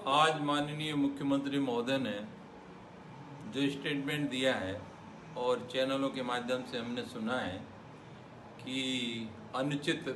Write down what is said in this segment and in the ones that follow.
आज माननीय मुख्यमंत्री महोदय ने जो स्टेटमेंट दिया है और चैनलों के माध्यम से हमने सुना है कि अनुचित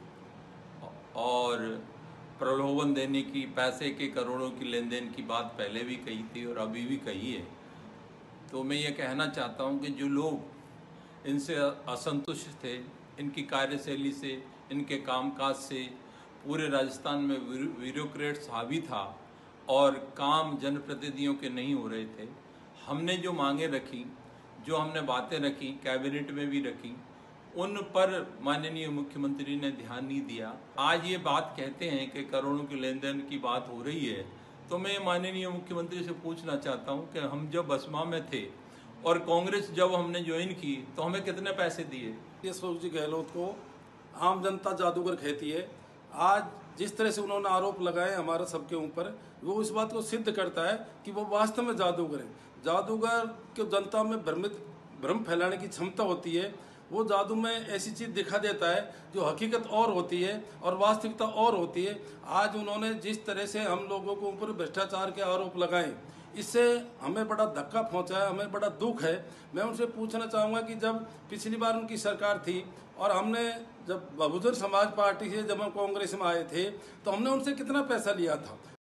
और प्रलोभन देने की, पैसे के करोड़ों की लेन देन की बात पहले भी कही थी और अभी भी कही है। तो मैं ये कहना चाहता हूँ कि जो लोग इनसे असंतुष्ट थे, इनकी कार्यशैली से, इनके कामकाज से पूरे राजस्थान में ब्यूरोक्रेट्स हावी था और काम जनप्रतिनिधियों के नहीं हो रहे थे। हमने जो मांगे रखी, जो हमने बातें रखी, कैबिनेट में भी रखी, उन पर माननीय मुख्यमंत्री ने ध्यान नहीं दिया। आज ये बात कहते हैं कि करोड़ों के लेन देन की बात हो रही है, तो मैं माननीय मुख्यमंत्री से पूछना चाहता हूं कि हम जब बसपा में थे और कांग्रेस जब हमने ज्वाइन की तो हमें कितने पैसे दिए? अशोक जी गहलोत को आम जनता जादूगर कहती है। आज जिस तरह से उन्होंने आरोप लगाए हमारे सबके ऊपर, वो इस बात को सिद्ध करता है कि वो वास्तव में जादूगर है। जादूगर को जनता में भ्रम फैलाने की क्षमता होती है। वो जादू में ऐसी चीज दिखा देता है जो हकीकत और होती है और वास्तविकता और होती है। आज उन्होंने जिस तरह से हम लोगों को ऊपर भ्रष्टाचार के आरोप लगाए, इससे हमें बड़ा धक्का पहुंचा है, हमें बड़ा दुख है। मैं उनसे पूछना चाहूँगा कि जब पिछली बार उनकी सरकार थी और हमने जब बहुजन समाज पार्टी से जब हम कांग्रेस में आए थे तो हमने उनसे कितना पैसा लिया था?